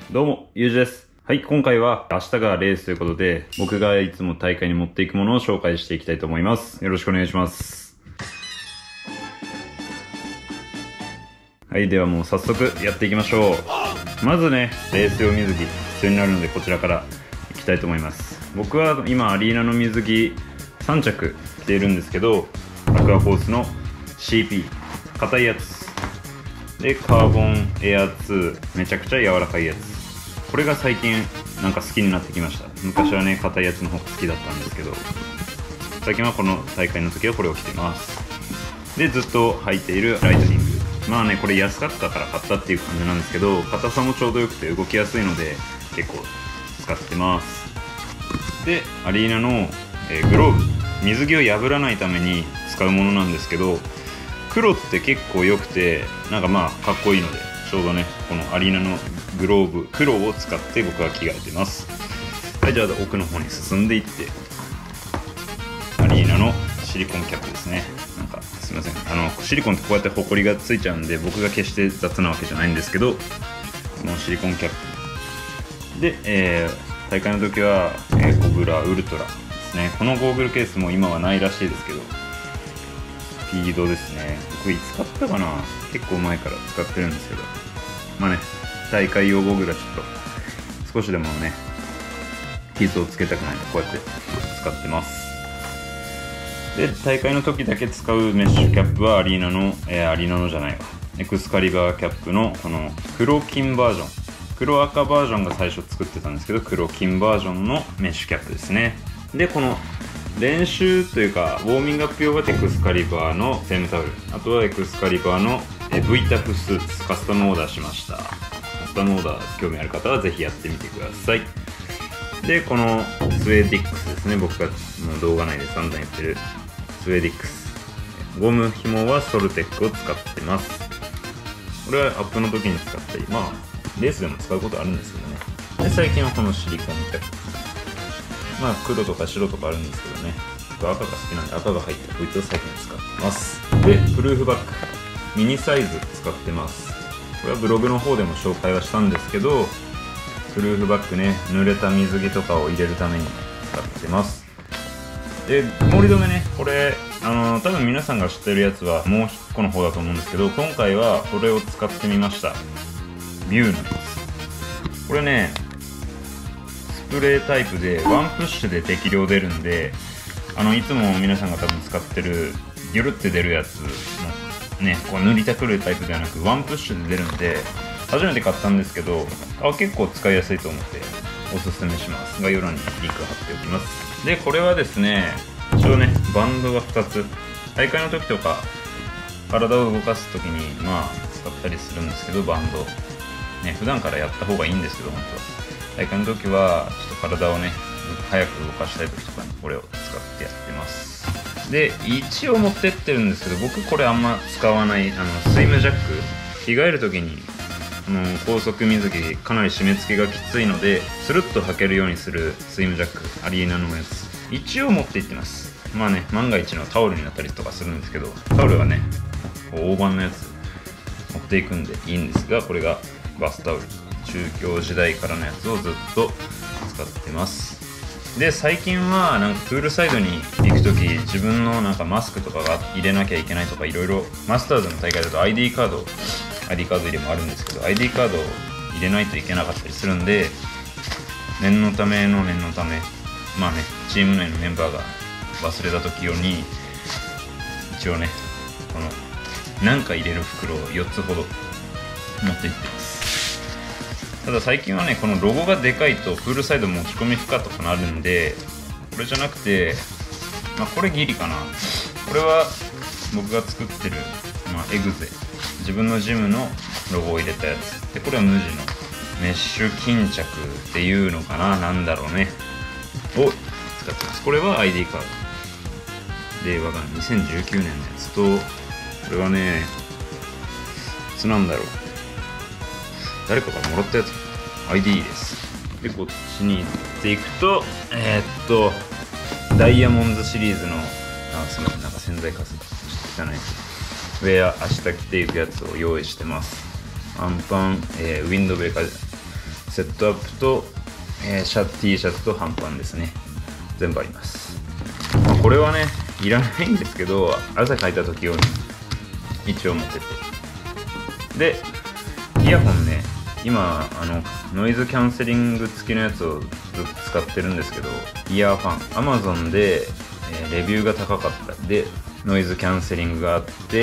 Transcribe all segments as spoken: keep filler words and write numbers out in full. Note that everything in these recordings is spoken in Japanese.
どうも、ゆうじです。はい、今回は明日がレースということで、僕がいつも大会に持っていくものを紹介していきたいと思います。よろしくお願いします。はい、ではもう早速やっていきましょう。まずね、レース用水着必要になるのでこちらからいきたいと思います。僕は今アリーナの水着さん着着ているんですけど、アクアフォースの シーピー、硬いやつ。で、カーボンエアツー、めちゃくちゃ柔らかいやつ。これが最近なんか好きになってきました。昔はね、硬いやつの方が好きだったんですけど、最近はこの大会の時はこれを着ています。で、ずっと履いているライトニング。まあね、これ安かったから買ったっていう感じなんですけど、硬さもちょうどよくて動きやすいので結構使ってます。で、アリーナの、えー、グローブ、水着を破らないために使うものなんですけど、黒って結構良くて、なんかまあかっこいいので、ちょうどね、このアリーナのグローブ黒を使って僕は着替えてます。はい、じゃあ奥の方に進んでいって、アリーナのシリコンキャップですね。なんかすいません、あのシリコンってこうやってホコリがついちゃうんで、僕が決して雑なわけじゃないんですけど、このシリコンキャップで、えー、大会の時は、えー、コブラウルトラですね。このゴーグルケースも今はないらしいですけど、スピードですね。僕いつ買ったかな、結構前から使ってるんですけど、まあね、大会用ゴーグルはちょっと少しでもね傷をつけたくないのでこうやって使ってます。で、大会の時だけ使うメッシュキャップはアリーナの、えー、アリーナのじゃないわエクスカリバーキャップのこの黒金バージョン、黒赤バージョンが最初作ってたんですけど、黒金バージョンのメッシュキャップですね。で、この練習というかウォーミングアップ用がエクスカリバーのフェームタオル、あとはエクスカリバーの V タフスーツカスタムオーダーしました。カスタムオーダー興味ある方はぜひやってみてください。で、このスウェーディックスですね。僕がもう動画内で散々言ってるスウェーディックス、ゴム紐はソルテックを使ってます。これはアップの時に使ったり、まあレースでも使うことあるんですけどね。で、最近はこのシリコンキャップ、まあ黒とか白とかあるんですけどね、僕赤が好きなんで赤が入ってこいつを最近使ってます。で、プルーフバッグミニサイズ使ってます。これはブログの方でも紹介はしたんですけど、プルーフバッグね、濡れた水着とかを入れるために使ってます。で、曇り止めね、これあの多分皆さんが知ってるやつはもういっこの方だと思うんですけど、今回はこれを使ってみました。ビューのやつ。これね、スプレータイプでワンプッシュで適量出るんで、あのいつも皆さんが多分使ってるギュルって出るやつのね、こう塗りたくるタイプではなくワンプッシュで出るんで、初めて買ったんですけど、あ結構使いやすいと思っておすすめします。概要欄にリンク貼っておきます。で、これはですね、一応ねバンドがふたつ、大会の時とか体を動かす時にまあ使ったりするんですけど、バンドね、普段からやった方がいいんですけど、本当は大会の時はちょっと体をね早く動かしたい時とかにこれを使ってやってます。で、一応持ってってるんですけど、僕これあんま使わない、あのスイムジャック、着替える時にあの高速水着かなり締め付けがきついのでスルッと履けるようにするスイムジャック、アリーナのやつ一応持って行ってます。まあね、万が一のタオルになったりとかするんですけど、タオルはねこう大判のやつ持っていくんでいいんですが、これがバスタオル、中京時代からのやつをずっと使ってます。で、最近はなんかプールサイドに行くとき自分のなんかマスクとかが入れなきゃいけないとか、いろいろマスターズの大会だと アイディー カード アイディー カード入れもあるんですけど、 アイディー カードを入れないといけなかったりするんで、念のための念のため、まあね、チーム内のメンバーが忘れた時用に一応ねこのなんか入れる袋をよっつほど持っていってます。ただ最近はね、このロゴがでかいとプールサイド持ち込み不可とかなるんで、これじゃなくて、まあこれギリかな、これは僕が作ってる、まあ、エグゼ、自分のジムのロゴを入れたやつで、これは無地のメッシュ巾着っていうのかな、なんだろうねを使ってます。これは アイディー カードで、わかんないにせんじゅうきゅうねんのやつと、これはねいつなんだろう、誰かからもらったやつ アイディー です。で、こっちに行っていくと、えー、っとダイヤモンズシリーズの、あ、すみません、なんか洗剤かす汚いウェア、明日着ていくやつを用意してます。アンパン、えー、ウィンドブレーカーセットアップと、えー、シャ T シャツと半パンですね。全部あります。まあ、これはねいらないんですけど、汗かいた時用に一応持ってて、でイヤホンね、今あのノイズキャンセリング付きのやつをずっと使ってるんですけど、イヤーファン Amazon で、えー、レビューが高かったんで、ノイズキャンセリングがあって、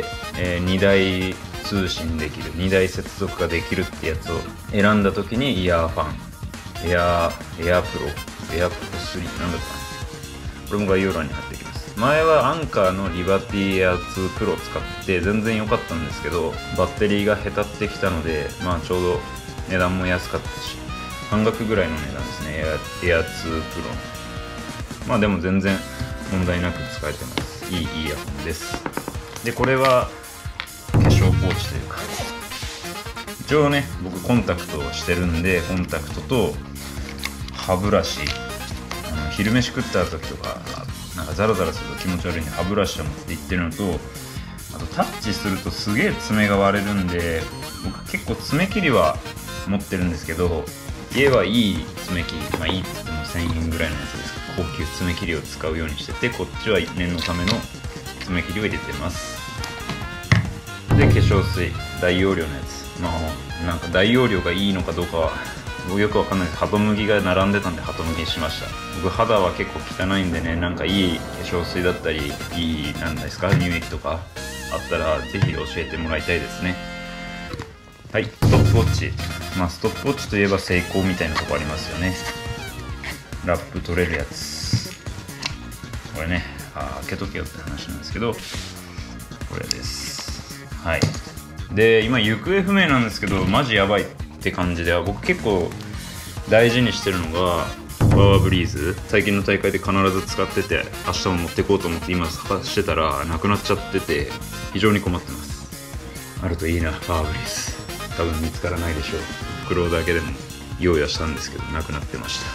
えー、にだい通信できる、にだい接続ができるってやつを選んだ時に、イヤーファンエアエアプロエアプロスリーなんだったかな、これも概要欄に貼っておきます。前はアンカーのリバティエアツープロを使って全然良かったんですけど、バッテリーがへたってきたので、まあちょうど値段も安かったし、半額ぐらいの値段ですね、エア、エアツープロの。まあでも全然問題なく使えてます。いいイヤホンです。でこれは化粧ポーチというか、一応ね僕コンタクトをしてるんで、コンタクトと歯ブラシ、あの昼飯食った時とかなんかザラザラすると気持ち悪いんで歯ブラシを持っていってるのと、あとタッチするとすげえ爪が割れるんで、僕結構爪切りは持ってるんですけど、家はいい爪切り、まあいいって言ってもせんえんぐらいのやつですけど、高級爪切りを使うようにしてて、こっちは念のための爪切りを入れてます。で化粧水大容量のやつ、まあなんか大容量がいいのかどうかはよくわかんないです。ハトムギが並んでたんでハトムギにしました。僕肌は結構汚いんでね、なんかいい化粧水だったりいいなんですか乳液とかあったらぜひ教えてもらいたいですね。はい、ストップウォッチ、まあストップウォッチといえばセイコーみたいなとこありますよね。ラップ取れるやつ、これね、あ開けとけよって話なんですけど、これです。はい、で今行方不明なんですけど、マジやばいって感じで、僕結構大事にしてるのがパワーブリーズ、最近の大会で必ず使ってて、明日も持ってこうと思って今探してたらなくなっちゃってて非常に困ってます。あるといいな、パワーブリーズ。多分見つからないでしょう。袋だけでも用意はしたんですけどなくなってました。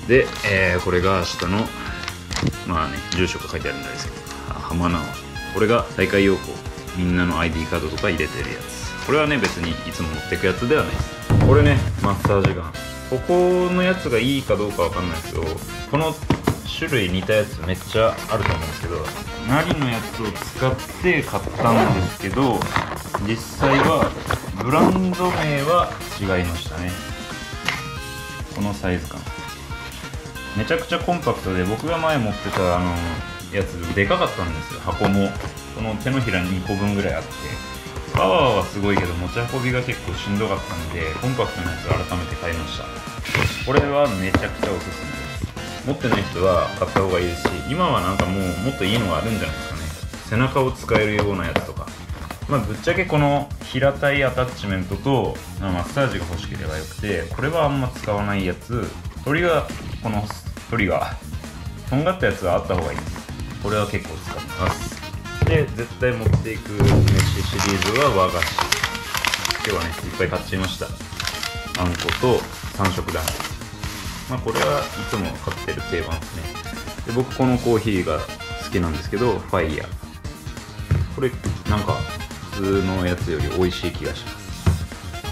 で、えー、これが明日のまあね住所が書いてあるんですけど、浜名、これが大会要項、みんなの アイディー カードとか入れてるやつ。これはね別にいつも持ってくやつではないです。これねマッサージガン、ここのやつがいいかどうかわかんないですけど、この種類似たやつめっちゃあると思うんですけど、ナリのやつを使って買ったんですけど、実際はブランド名は違いましたね。このサイズ感めちゃくちゃコンパクトで、僕が前持ってたあのやつでかかったんですよ。箱もこの手のひらにこぶんぐらいあって、パワーはすごいけど持ち運びが結構しんどかったんで、コンパクトなやつを改めて買いました。これはめちゃくちゃおすすめです。持ってない人は買った方がいいですし、今はなんかもうもっといいのがあるんじゃないですかね。背中を使えるようなやつとか、まあぶっちゃけこの平たいアタッチメントと、まあ、マッサージが欲しければよくて、これはあんま使わないやつ、トリガー、このトリガーとんがったやつはあった方がいいです。これは結構使ってます。で絶対持っていく飯シリーズは和菓子。今日はねいっぱい買っちゃいました。あんこと三色団子、まあこれはいつも買ってる定番ですね。で僕このコーヒーが好きなんですけど、ファイヤー、これなんか普通のやつより美味しい気がします。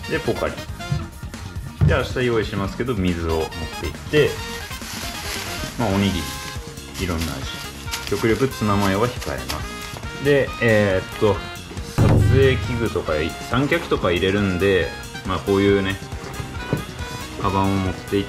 でポカリで明日用意しますけど、水を持っていって、まあおにぎりいろんな味、極力ツナマヨは控えます。でえー、っと撮影器具とか三脚とか入れるんで、まあこういうねカバンを持っていって、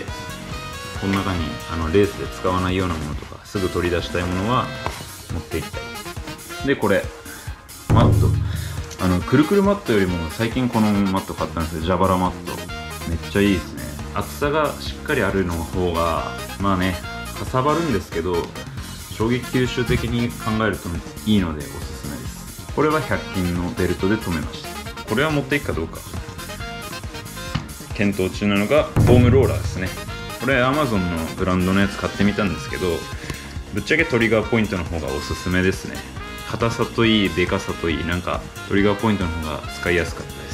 この中にあのレースで使わないようなものとかすぐ取り出したいものは持っていきたい。でこれマット、あのくるくるマットよりも最近このマット買ったんですけど、蛇腹マットめっちゃいいですね。厚さがしっかりあるの方がまあねかさばるんですけど、衝撃吸収的に考えるといいのでおすすめです。これはひゃく均のベルトで留めました。これは持っていくかどうか検討中なのがフォームローラーですね。これ Amazon のブランドのやつ買ってみたんですけど、ぶっちゃけトリガーポイントの方がおすすめですね。硬さといいでかさといい、なんかトリガーポイントの方が使いやすかったです。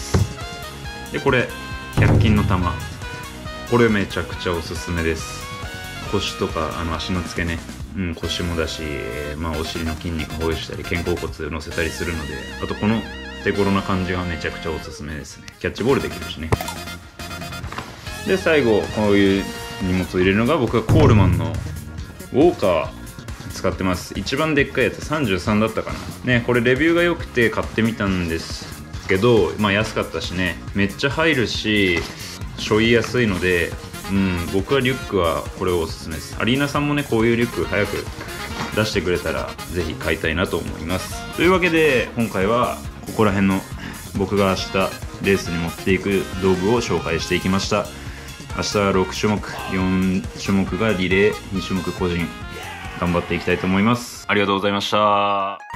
でこれひゃく均の玉、これめちゃくちゃおすすめです。腰とかあの足の付けね、うん、腰もだし、まあ、お尻の筋肉ほぐしたり肩甲骨乗せたりするので、あとこの手頃な感じがめちゃくちゃおすすめですね。キャッチボールできるしね。 で最後こういう荷物を入れるのが僕はコールマンのウォーカー使ってます。一番でっかいやつさんじゅうさんだったかなね。これレビューが良くて買ってみたんですけど、まあ安かったしね、めっちゃ入るし背負いやすいので、うん僕はリュックはこれをおすすめです。アリーナさんもねこういうリュック早く出してくれたらぜひ買いたいなと思います。というわけで今回はここら辺の僕が明日レースに持っていく道具を紹介していきました。明日はろく種目、よん種目がリレー、に種目個人頑張っていきたいと思います。ありがとうございました。